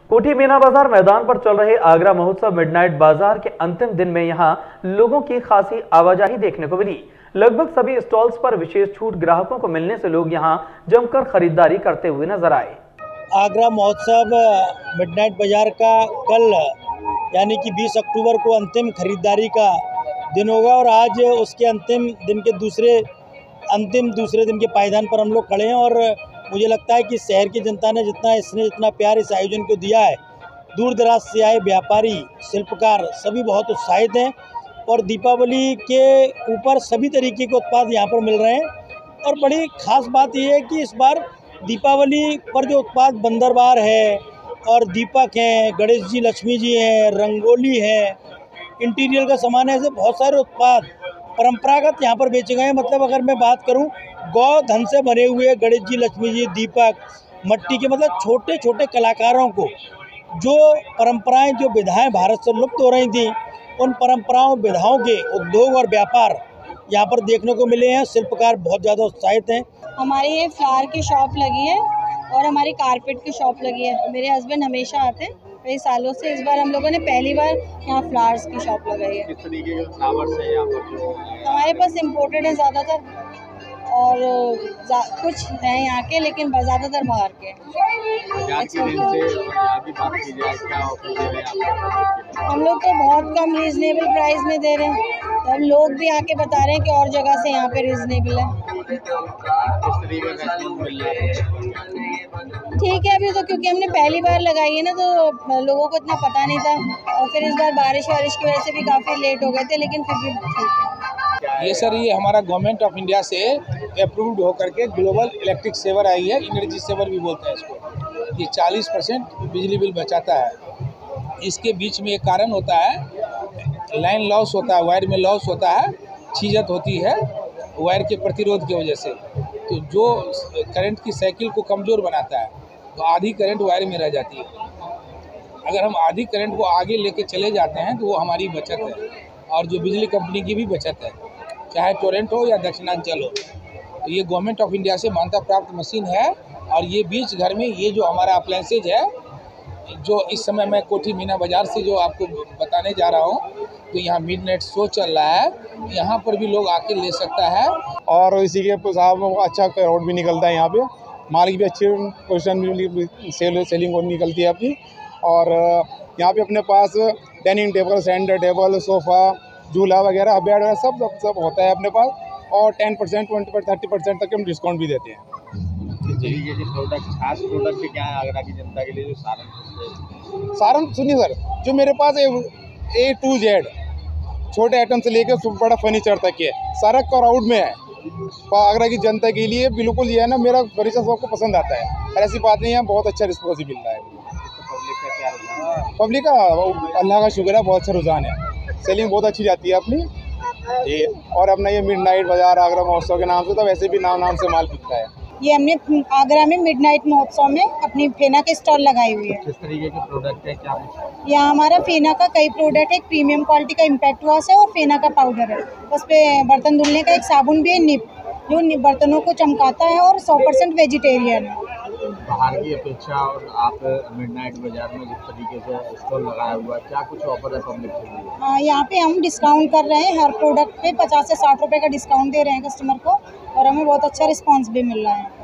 कोठी मीना बाजार मैदान पर चल रहे आगरा महोत्सव मिडनाइट बाजार के अंतिम दिन में यहां लोगों की खासी आवाजाही देखने को मिली। लगभग सभी स्टॉल्स पर विशेष छूट ग्राहकों को मिलने से लोग यहां जमकर खरीदारी करते हुए नजर आए। आगरा महोत्सव मिडनाइट बाजार का कल यानी कि 20 अक्टूबर को अंतिम खरीदारी का दिन होगा और आज उसके अंतिम दूसरे दिन के पायदान पर हम लोग खड़े हैं और मुझे लगता है कि शहर की जनता ने जितना प्यार इस आयोजन को दिया है, दूर दराज से आए व्यापारी, शिल्पकार सभी बहुत उत्साहित हैं और दीपावली के ऊपर सभी तरीके के उत्पाद यहाँ पर मिल रहे हैं। और बड़ी खास बात यह है कि इस बार दीपावली पर जो उत्पाद बंदरबार है और दीपक हैं, गणेश जी, लक्ष्मी जी हैं, रंगोली है, इंटीरियर का सामान है, ऐसे बहुत सारे उत्पाद परंपरागत यहाँ पर बेचे गए हैं। मतलब अगर मैं बात करूँ, गौ धन से बने हुए गणेश जी, लक्ष्मी जी, दीपक, मट्टी के, मतलब छोटे छोटे कलाकारों को जो परंपराएं, जो विधाएं भारत से लुप्त हो रही थी, उन परंपराओं विधाओं के उद्योग और व्यापार यहाँ पर देखने को मिले हैं। शिल्पकार बहुत ज़्यादा उत्साहित हैं। हमारी ये फ्लावर की शॉप लगी है और हमारी कारपेट की शॉप लगी है। मेरे हस्बैंड हमेशा आते हैं कई सालों से। इस बार हम लोगों ने पहली बार यहाँ फ्लावर्स की शॉप लगाई है। किस तरीके के फ्लावर्स हैं यहाँ पर? हमारे पास इम्पोर्टेड है ज़्यादातर और कुछ हैं यहाँ के, लेकिन ज़्यादातर बाहर के। हम लोग तो बहुत कम रीजनेबल प्राइस में दे रहे हैं, तो हम लोग भी आके बता रहे हैं कि और जगह से यहाँ पे रीजनेबल है। ठीक है, अभी तो क्योंकि हमने पहली बार लगाई है ना, तो लोगों को इतना पता नहीं था और फिर इस बार बारिश की वजह से भी काफ़ी लेट हो गए थे, लेकिन फिर भी ठीक है। ये सर, ये हमारा गवर्नमेंट ऑफ इंडिया से अप्रूव्ड होकर के ग्लोबल इलेक्ट्रिक सेवर आई है, एनर्जी सेवर भी बोलते हैं इसको। ये 40% बिजली बिल बचाता है। इसके बीच में एक कारण होता है, लाइन लॉस होता है, वायर में लॉस होता है, छीजत होती है वायर के प्रतिरोध की वजह से, तो जो करंट की साइकिल को कमज़ोर बनाता है, तो आधी करंट वायर में रह जाती है। अगर हम आधी करंट को आगे लेके चले जाते हैं तो वो हमारी बचत है और जो बिजली कंपनी की भी बचत है, चाहे टोरेंट हो या दक्षिणांचल हो। तो ये गवर्नमेंट ऑफ इंडिया से मान्यता प्राप्त मशीन है और ये बीच घर में ये जो हमारा अप्लायंसेज है, जो इस समय मैं कोठी मीना बाज़ार से जो आपको बताने जा रहा हूँ, तो यहाँ मिडनाइट शो चल रहा है, यहाँ पर भी लोग आके ले सकता है। और इसी के साथ अच्छा क्राउड भी निकलता है, यहाँ पे माल की भी अच्छी पोजीशन भी सेलिंग निकलती है अपनी। और यहाँ पे अपने पास dining table, centre table, sofa, झूला वगैरह, बेड वगैरह सब होता है अपने पास और 10%, 20%, 30% तक हम डिस्काउंट भी देते हैं। ये जो खास प्रोडक्ट क्या है आगरा की जनता के लिए? जो सारन सुनिए सर, जो मेरे पास A to Z छोटे आइटम से लेकर बड़ा फर्नीचर तक है, सारा क्राउड में है। आगरा की जनता के लिए बिल्कुल ये है ना, मेरा फर्नीचर सबको पसंद आता है और ऐसी बात नहीं है, बहुत अच्छा रिस्पॉन्स मिल रहा है। पब्लिक का अल्लाह का शुक्र है, बहुत अच्छा रुझान है, सेलिंग बहुत अच्छी जाती है अपनी ये। और अपना ये मिडनाइट बाजार आगरा महोत्सव के नाम से, तो वैसे भी नाम से माल बिकता है। ये हमने आगरा में मिडनाइट महोत्सव में अपनी फेना के स्टॉल लगाई हुई है। किस तरीके के प्रोडक्ट है? क्या यहाँ हमारा फेना का कई प्रोडक्ट है। एक प्रीमियम क्वालिटी का इम्पैक्ट वॉश है और फेना का पाउडर है। उस पर बर्तन धुलने का एक साबुन भी है, निप, जो बर्तनों को चमकाता है और 100% वेजिटेरियन है। बाहर की अपेक्षा और आप मिडनाइट बाजार में जिस तरीके से स्टॉल लगाया हुआ है, क्या कुछ ऑफर है पब्लिक के लिए? यहाँ पे हम डिस्काउंट कर रहे हैं, हर प्रोडक्ट पे 50 से 60 रुपये का डिस्काउंट दे रहे हैं कस्टमर को और हमें बहुत अच्छा रिस्पांस भी मिल रहा है।